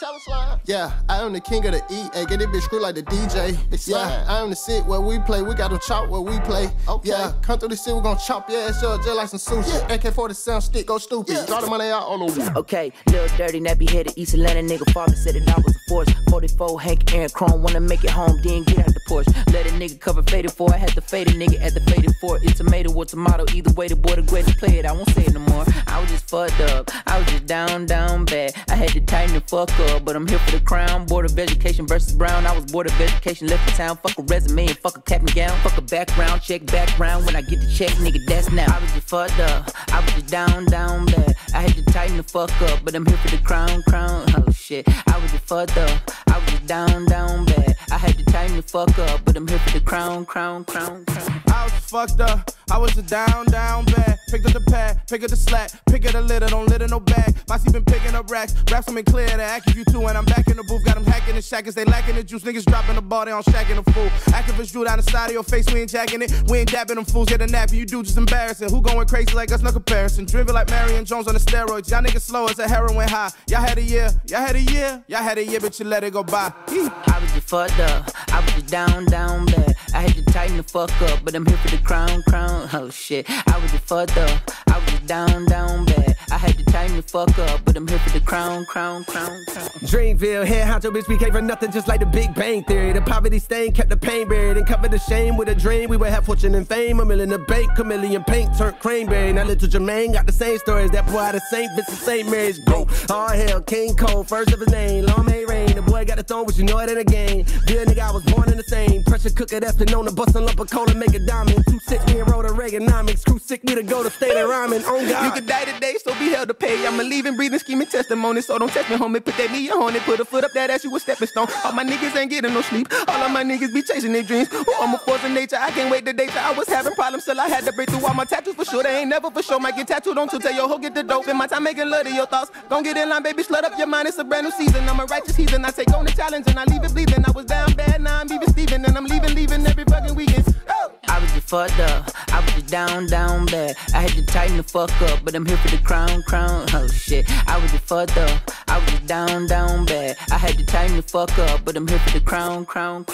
Tell us line. Yeah, I am the king of the E. Hey, get this bitch screwed like the DJ. Yeah, I am the sit where we play. We got them chop where we play. Okay. Yeah, come through the city, we gon' chop your ass up just like some sushi. Yeah. AK-47 stick, go stupid. Yeah. Draw the money out all over. Okay, little dirty, nappy headed East Atlanta nigga. Father said that I was a force. 44, Hank, Aaron, Chrome. Wanna make it home, then get out the Porsche. Let a nigga cover faded for. I had to fade a nigga at the faded for. It's tomato or tomato. Either way, the boy the greatest play it. I won't say it no more. I was just fucked up. I was just down bad. I had to tighten the fuck up, but I'm here for the crown. Board of Education versus Brown. I was board of education, left the town. Fuck a resume and fuck a cap and gown. Fuck a background, check background. When I get the check, nigga, that's now. I was just fucked up. I was just down bad. I had to tighten the fuck up, but I'm here for the crown. Oh shit. I was just fucked up. I was just down bad. I had to tighten the fuck up, but I'm here for the crown. I was fucked up. I was just down bad. Picked up the pad, pick up the slack, pick up the litter, don't litter no bag. Bossy been picking up racks, raps them in clear to act you too. And I'm back in the booth, got them hacking the shackers, they lacking the juice. Niggas dropping the ball, they on shacking the fool. Activists drew down the side of your face, we ain't jacking it. We ain't dapping them fools, get a nap, you do just embarrassing. Who going crazy like us, no comparison. Driven like Marion Jones on the steroids. Y'all niggas slow as a heroin high. Y'all had a year, but you let it go by. I was just fucked up, I was just down bad. I had to tighten the fuck up, but I'm here for the crown. Oh shit, I was just fucked up, I was just down bad. I had to tighten the fuck up, but I'm here for the crown. Dreamville, head honcho, bitch, we came for nothing just like the Big Bang Theory. The poverty stain kept the pain buried and covered the shame with a dream. We would have fortune and fame, $1 million in the bank, chameleon paint turned cranberry. Now little Jermaine got the same stories, that boy out of St. Vincent, St. Mary's go. All hell, King Cole, first of his name, long may rain. The boy got the throne, but you know it ain't a game. Dear nigga, I was born in the same. Pressure cooker that's been known to bust a lump of coal and make a diamond. 260 and roll the Reaganomics. Screw sick me to go to state of rhyming. On God. You could die today, so be held to pay. I'm a living, breathing, scheming testimony. So don't test me, homie. Put that knee on it, put a foot up that ass, you a stepping stone. All my niggas ain't getting no sleep. All of my niggas be chasing their dreams. Oh, I'm a force of nature. I can't wait the day I was having problems till I had to break through all my tattoos for sure. They ain't never for sure. Might get tattooed on to tell your hoe get the dope. Spend my time making love to your thoughts. Don't get in line, baby. Slut up your mind. It's a brand new season. I'm a righteous heathen. I take on the challenge and I leave it bleeding. I was down bad, now I'm even Steven. And I'm leaving every fucking weekend. Oh. I was just fucked up, I was just down bad. I had to tighten the fuck up, but I'm here for the crown. Oh shit, I was just fucked up, I was just down bad. I had to tighten the fuck up, but I'm here for the crown.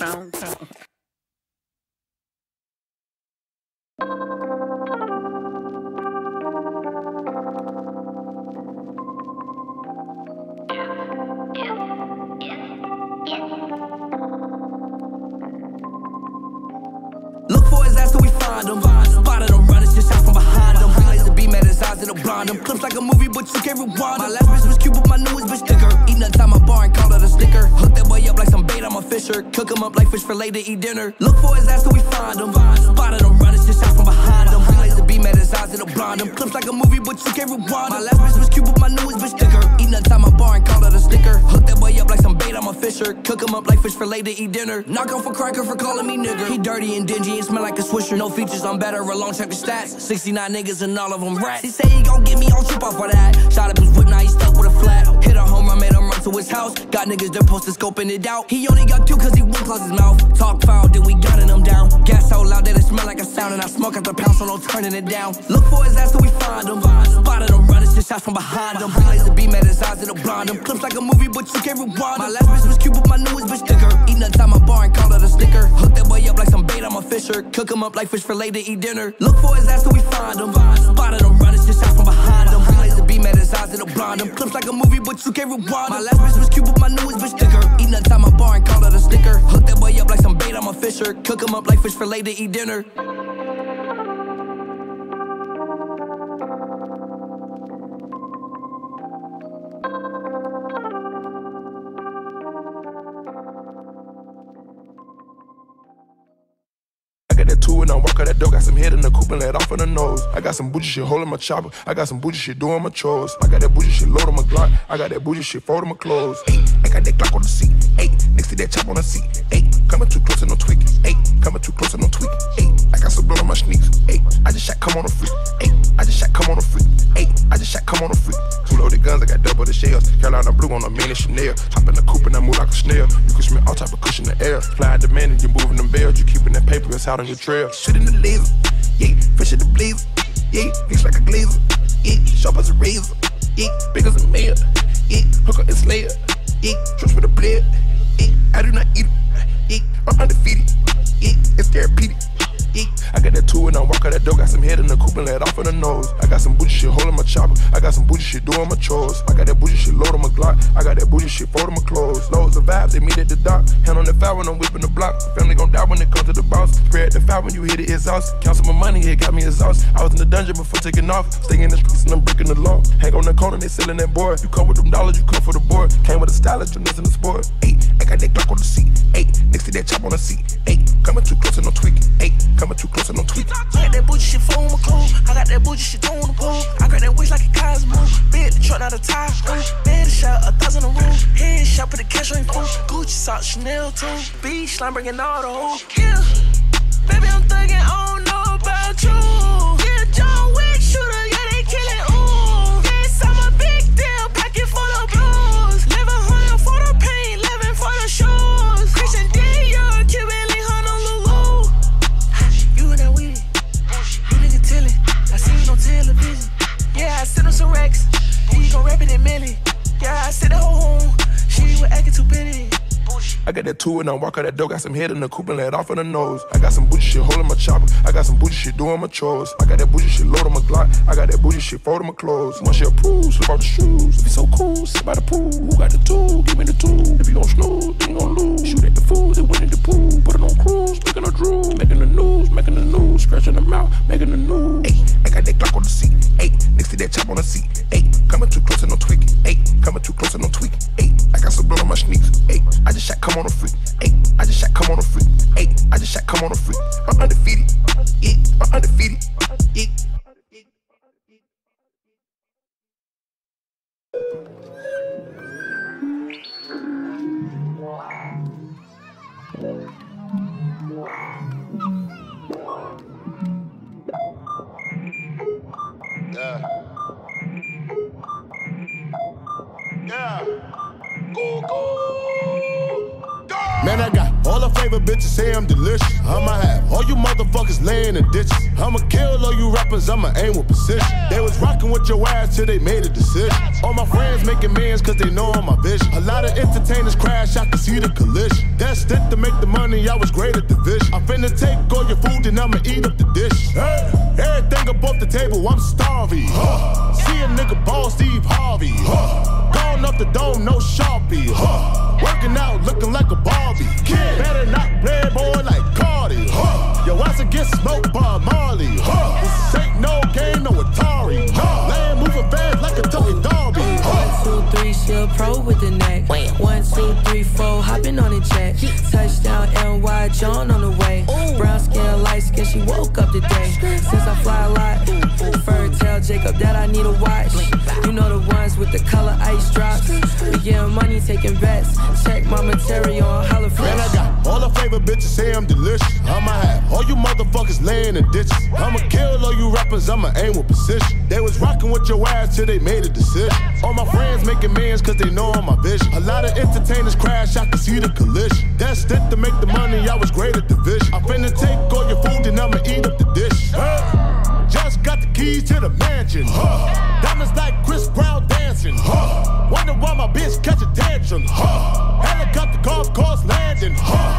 Look for his ass till we find him. Spotted him running, just shot from behind him. Laser beam at his eyes, it'll blind him. Clips like a movie, but you can't rewind. My last bitch was cute, but my newest bitch thicker. Eating outside my bar and called it a sticker. Hook that boy up like some bait, I'm a fisher. Cook him up like fish fillet to eat dinner. Look for his ass till we find him. Spotted him running, just shot from behind him. Laser beam at his eyes, it'll blind him. Clips like a movie, but you can't rewind. My last bitch was cute, but my newest bitch thicker. Eating outside my bar and called it a sticker. Hook that boy up like some bait, I'm a fisher. Cook him up like fish fillet to eat dinner. Knock off a cracker for calling me nigger. He dirty and dingy and smell like a Swisher. No features, I'm better alone, check the stats. 69 niggas and all of them rats. He say he gon' get me on trip off for that. Shot up his whip, now he stuck with a flat. Hit a home run, made him run to his house. Got niggas that posted scoping it out. He only got 2 cause he wouldn't close his mouth. Talk foul, then we gunning him down. Gas so loud that it smell like a sound. And I smoke out the pound, so no turning it down. Look for his ass till we find him. Spotted him running, just shots from behind him. Laser beam at his eyes, it'll blind him. Clips like a movie, but you can't rewind. My last bitch was cute, but my newest bitch thicker. Eating outside my bar and called it a sticker. Hook that boy up like some bait, I'm a fisher. Cook him up like fish fillet to eat dinner. Look for his ass till we find him. Spotted him running, just shot from behind him. Laser beam at his eyes, it'll blind him. Clips like a movie, but you can't rewind. My last bitch was cute, but my newest bitch thicker. Eating outside my bar and called it a sticker. Hook that boy up like some bait, I'm a fisher. Cook him up like fish fillet to eat dinner. Got that 2 and I walk out that door. Got some head in the coupe and let off in the nose. I got some bougie shit holding my chopper. I got some bougie shit doing my chores. I got that bougie shit load on my Glock. I got that bougie shit folding my clothes. Ay, I got that Glock on the seat. Ay, next to that chop on the seat. Ay, coming too close and no tweaking. Ay, coming too close and no tweaking. Ay, I got some blood on my sneaks. Ay, I just shot come on a freak. Ay, I just shot come on a freak. Ay, I just shot come on a freak. 2 loaded guns, I got double the shells. Carolina blue on a mini Chanel. Hop in the coupe and I move like a snail. You can smell all type of cushion in the air. Fly out the man and you moving them bells. You keeping that paper, it's out on your trail. Shit in the laser, yeah, fresh at the blazer, yeah, mix like a glazer, yeah, sharp as a razor, yeah, big as a mayor, yeah, hook up and slayer, Trust for the bled. I do not eat it. I'm undefeated. It's therapeutic. I got that two and I walk out that door. Got some head in the coupe and let off in the nose. I got some bougie shit holding my chopper. I got some bougie shit doing my chores. I got that bougie shit loading my Glock. I got that bougie shit folding my clothes. Loads of vibes, they meet at the dock. Hand on the foul when I'm whipping the block. Family gon' die when it comes to the boss. Spread the foul when you hit it exhaust. Count some money, it got me exhausted. I was in the dungeon before taking off. Staying in the streets and I'm breaking the law. Hang on the corner, they selling that board. You come with them dollars, you come for the board. Came with a stylist, you listen to sport. I got that Glock on the seat. Next to that chop on the seat. Coming too close and no tweaking. Coming too close and no tweaking. I got that bougie shit for my clothes. I got that bougie shit on the pole. I got that wish like a Cosmo. Big the truck, not a tire. Bed shot, 1,000 a room. Head shot, put the cash on your phone. Gucci socks, Chanel too. Beach slime, bringing all the hoes. Yeah, baby, I'm thugging, I don't know about you. Yeah, John Wick shooter, yeah, they killing, ooh. Yes, I'm a big deal, pocket full of blues. 1100 for the paint, 11 for the shoes. Christian Dior, Cuban Link, Honolulu. You and that weed, you nigga tillin'. I see you on television. Yeah, I sent him some racks. He gon' rap it in Millie. Yeah, I sent the whole home. She was acting too bitty. I got that two and I walk out that door. Got some head in the coupe and let off in the nose. I got some bougie shit holding my chopper. I got some bougie shit doing my chores. I got that bougie shit loading my Glock. I got that bougie shit folding my clothes. Once she approved, slip off the shoes. If you so cool, sit by the pool. Who got the tool? Give me the tool. If you gon' snooze, then you gon' lose. Shoot at the fools, they win in the pool. Put it on cruise, making a drool. Making the news, scratching them out, making the news. I got that Glock on the seat. Next to that chop on the seat. Coming too close and no tweaking. Coming too close and no tweaking. I got some blood on my sneaks. I just shot, come on a freak. I just shot, come on a freak. I just shot, come on a freak. I'm undefeated. I'm undefeated. Yeah. Man, I got all the favorite bitches say I'm delicious. I'ma have all you motherfuckers laying in ditches. I'ma kill all you rappers, I'ma aim with precision. They was rocking with your ass till they made a decision. All my friends making mans cause they know I'm my vision. A lot of entertainers crash, I can see the collision. That's it to make the money, I was great at the vision. I'm finna take all your food and I'ma eat up the dish. Everything up off the table, I'm starving. See a nigga ball Steve Harvey. Gone up the dome, no Sharpie. Working out, looking like a Barbie. Kid, better not play boy like Cardi. Yo, I should get smoked by Marley. This ain't no game, no Atari. Land moving fast like a Tony Darby. 1, 2, 3, she a pro with the neck. 1, 2, 3, 4, hopping on the jet. Touchdown, NY, John on the way. Brown skin, light skin, she woke up today. Since I fly a lot, Fur tell Jacob that I need a watch. You know the ones with the color ice drops. We getting money, taking bets. Check my material on Holla Fresh. Man, I got all the favorite bitches say I'm delicious. I'ma have all you motherfuckers laying in ditches. I'ma kill all you rappers, I'ma aim with precision. They was rocking with your ass till they made a decision. All my friends making mans cause they know I'm my vision. A lot of entertainers crash, I can see the collision. That's it to make the money, I was great at the vision. I'm finna take all your food and I'ma eat up the dish. Just got the keys to the mansion. Diamonds like Chris Brown dancing. Wonder why my bitch catch a tantrum. Helicopter golf course landing.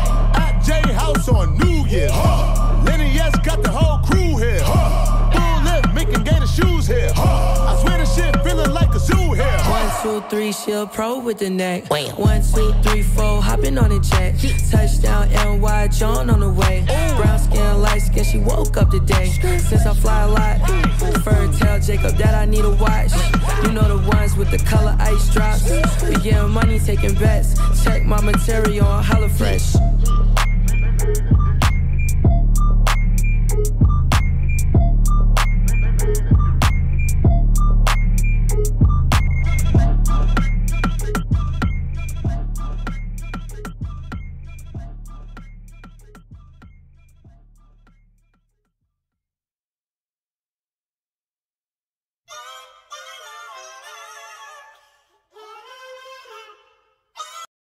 At J House on New Year. Lenny S got the whole crew here. Full lift, making gator shoes here. I swear this shit feeling like a zoo here. 1, 2, 3, she a pro with the neck. 1, 2, 3, 4, hopping on the jet. Touchdown, NY, John on the way. Brown skin, light skin, she woke up today. Since I fly a lot, Fur tell Jacob that I need a watch. You know the ones with the color ice drops. We getting money, taking bets. Check my material on Holla Fresh.